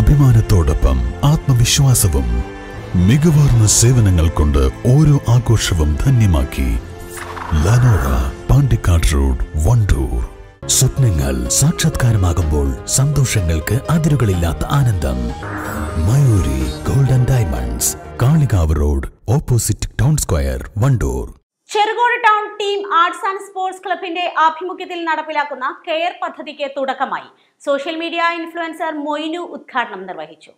അഭിമാനത്തോടൊപ്പം ആത്മവിശ്വാസവും മികവാർന്ന സേവനങ്ങൾ കൊണ്ട് ഓരോ ആഘോഷവും ധന്യമാക്കി. ലനോറ, പാണ്ടിക്കാട് റോഡ്, വണ്ടൂർ. സ്വപ്നങ്ങൾ സാക്ഷാത്കാരമാകുമ്പോൾ സന്തോഷങ്ങൾക്ക് അതിരുകളില്ലാത്ത ആനന്ദം. Mayuri golden diamonds, Kalikavu road, opposite town square, Wandoor. Cherukode town team arts and sports ക്ലബിന്റെ ആഭിമുഖ്യത്തിൽ നടപ്പിലാക്കുന്ന കെയർ പദ്ധതിക്ക് തുടക്കമായി. സോഷ്യൽ മീഡിയ ഇൻഫ്ലുവൻസർ മൊയ്നു ഉദ്ഘാടനം നിർവഹിച്ചു.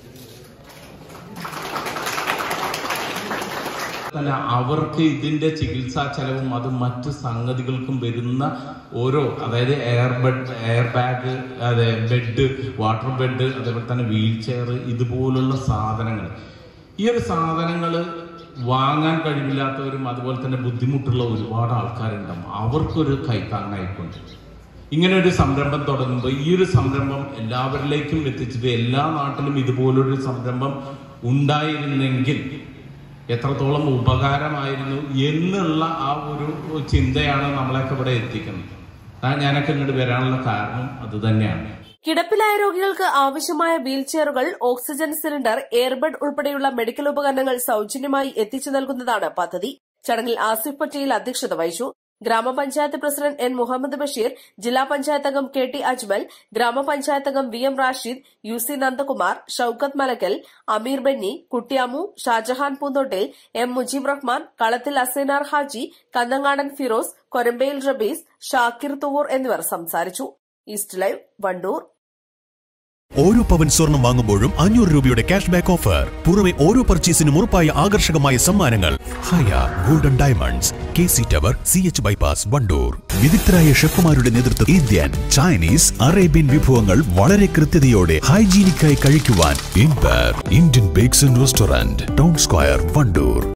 അവർക്ക് ഇതിന്റെ ചികിത്സാ ചെലവും അത് മറ്റു സംഗതികൾക്കും വരുന്ന ഓരോ, അതായത് എയർ ബാഗ്, അതെ, ബെഡ്, വാട്ടർ ബെഡ്, അതേപോലെ തന്നെ വീൽ ചെയർ, ഇതുപോലുള്ള സാധനങ്ങൾ, ഈ ഒരു സാധനങ്ങൾ വാങ്ങാൻ കഴിവില്ലാത്തവരും അതുപോലെ തന്നെ ബുദ്ധിമുട്ടുള്ള ഒരുപാട് ആൾക്കാരുണ്ടാവും. അവർക്കൊരു കൈത്താങ്ങായിക്കൊണ്ട് ഇങ്ങനെ ഒരു സംരംഭം തുടങ്ങുമ്പോൾ, ഈ ഒരു സംരംഭം എല്ലാവരിലേക്കും എത്തിച്ചിട്ട് എല്ലാ നാട്ടിലും ഇതുപോലൊരു സംരംഭം ഉണ്ടായിരുന്നെങ്കിൽ എത്രത്തോളം ഉപകാരമായിരുന്നു എന്നുള്ള ആ ഒരു ചിന്തയാണ് നമ്മളൊക്കെ ഇവിടെ എത്തിക്കുന്നത്. ഞാനൊക്കെ ഇങ്ങോട്ട് വരാനുള്ള കാരണം അത് തന്നെയാണ്. കിടപ്പിലായ രോഗികൾക്ക് ആവശ്യമായ വീൽ ചെയറുകൾ, ഓക്സിജൻ സിലിണ്ടർ, എയർബഡ് ഉൾപ്പെടെയുള്ള മെഡിക്കൽ ഉപകരണങ്ങൾ സൌജന്യമായി എത്തിച്ചു നൽകുന്നതാണ് പദ്ധതി. ചടങ്ങിൽ ആസിഫ് പട്ടേൽ അധ്യക്ഷത വഹിച്ചു. ഗ്രാമപഞ്ചായത്ത് പ്രസിഡന്റ് എൻ മുഹമ്മദ് ബഷീർ, ജില്ലാ പഞ്ചായത്ത് അംഗം കെ ടി അജ്മൽ, ഗ്രാമപഞ്ചായത്ത് അംഗം V M Rashid, U C Nandakumar, Shoukath Malakkal, Ameer Benny, Kuttiyamu, Shajahan Poonthottil, M Mujeeb Rahman, Kalathil Asainar Haji, Kannangadan Firoz, Korambayil Rabees, Shakir Thuvvur എന്നിവർ സംസാരിച്ചു. East live, Wandoor. ഓരോ പവൻ സ്വർണം വാങ്ങുമ്പോഴും 500 രൂപയുടെ ക്യാഷ് ബാക്ക് ഓഫർ. പുറമെ ഓരോ പർച്ചേസിനും ഉറപ്പായ ആകർഷകമായ സമ്മാനങ്ങൾ. Haya golden diamonds, KC tower, CH bypass, Wandoor. വിദഗ്ധരായ ഷെഫുമാരുടെ നേതൃത്വം ഇന്ത്യൻ, ചൈനീസ്, അറേബ്യൻ വിഭവങ്ങൾ വളരെ കൃത്യതയോടെ ഹൈജീനിക്കായി കഴിക്കുവാൻ. Indian bakes and restaurant, town square, Wandoor.